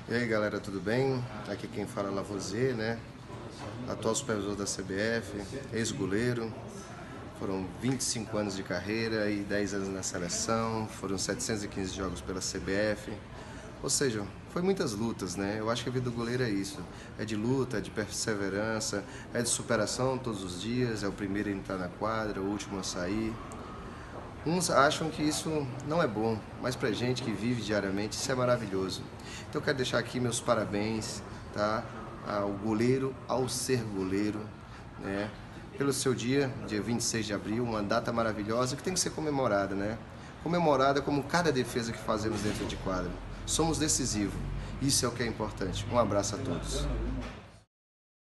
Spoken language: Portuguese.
E aí galera, tudo bem? Aqui quem fala é Lavoisier, né? Atual supervisor da CBF, ex-goleiro. Foram 25 anos de carreira e 10 anos na seleção, foram 715 jogos pela CBF. Ou seja, foi muitas lutas, né? Eu acho que a vida do goleiro é isso. É de luta, é de perseverança, é de superação todos os dias, é o primeiro a entrar na quadra, o último a sair. Uns acham que isso não é bom, mas pra gente que vive diariamente isso é maravilhoso. Então eu quero deixar aqui meus parabéns, tá? Ao goleiro, ao ser goleiro, né? Pelo seu dia 26 de abril, uma data maravilhosa que tem que ser comemorada, né? Comemorada como cada defesa que fazemos dentro de quadra. Somos decisivos, isso é o que é importante. Um abraço a todos.